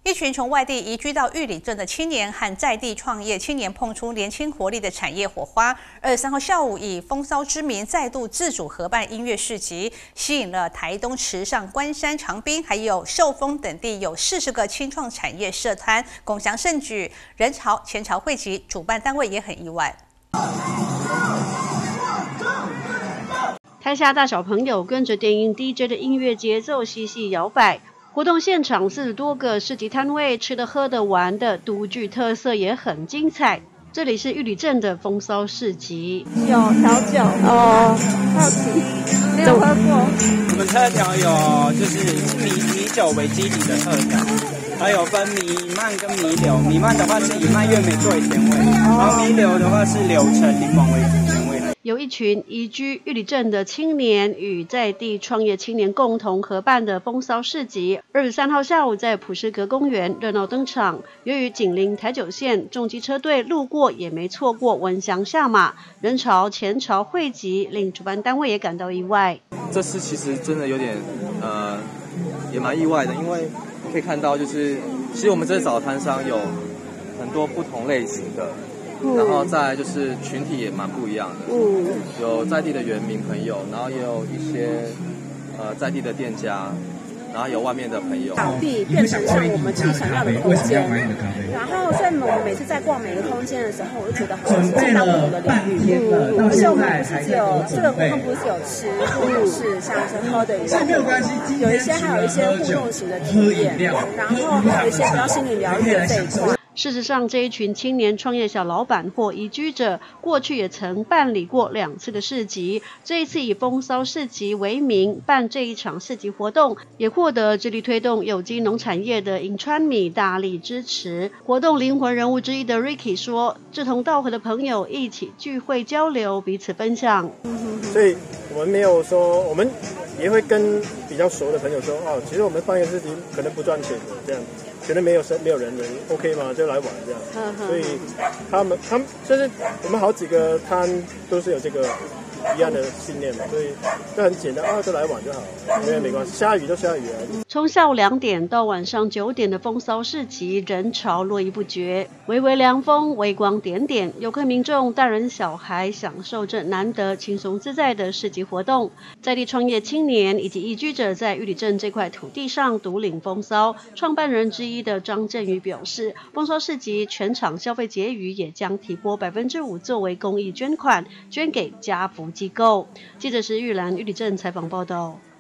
一群从外地移居到玉里镇的青年和在地创业青年碰出年轻活力的产业火花。23号下午，以风骚之名再度自主合办音乐市集，吸引了台东、池上、关山、长滨，还有寿丰等地有40个青创产业社团共襄盛举，人潮前潮汇集，主办单位也很意外。 台下大小朋友跟着电音 DJ 的音乐节奏嬉戏摇摆。活动现场40多个市集摊位，吃的、喝的、玩的，独具特色也很精彩。这里是玉里镇的风骚市集， 有调酒哦，好奇没有喝过。 我们特调有就是米酒为基底的特调，还有分米蔓跟米柳。米蔓的话是以蔓越莓作为甜味，然后米柳的话是柳橙、柠檬为主甜味。 有一群移居玉里镇的青年与在地创业青年共同合办的风骚市集，23号下午在普世阁公园热闹登场。由于紧邻台九线，重机车队路过也没错过闻香下马，人潮前潮汇集，令主办单位也感到意外。 这次其实真的有点也蛮意外的，因为可以看到就是其实我们这找摊商有很多不同类型的。然后再来就是群体也蛮不一样的，有在地的原民朋友，然后也有一些在地的店家，然后有外面的朋友。 场地变成像我们自己想要的空间，然后所以我们每次在逛每个空间的时候，我就觉得好像是进到不同的领域。而且我们不是只有这个活动，不是只有吃，或者是像是喝的娱乐，有一些还有一些互动型的体验，然后还有一些比较心理疗愈的这一块。 事实上，这一群青年创业小老板或移居者，过去也曾办理过2次的市集。这一次以风骚市集为名办这一场市集活动，也获得致力推动有机农产业的银川米大力支持。活动灵魂人物之一的 Ricky 说：“志同道合的朋友一起聚会交流，彼此分享。” 所以我们没有说，我们也会跟比较熟的朋友说，哦，其实我们办一个事情可能不赚钱的这样。可能没有人 OK 吗？就来玩这样，所以他们就是我们好几个摊都是有这个一样的信念嘛，所以就很简单啊，就来玩就好了，没关系，下雨就下雨啊。 从下午2点到晚上9点的风骚市集，人潮络绎不绝，微微凉风，微光点点，游客民众大人小孩享受着难得轻松自在的市集活动。在地创业青年以及移居者在玉里镇这块土地上独领风骚。创办人之一的张振宇表示，风骚市集全场消费结余也将提拨5%作为公益捐款，捐给家福机构。记者石玉兰玉里镇采访报道。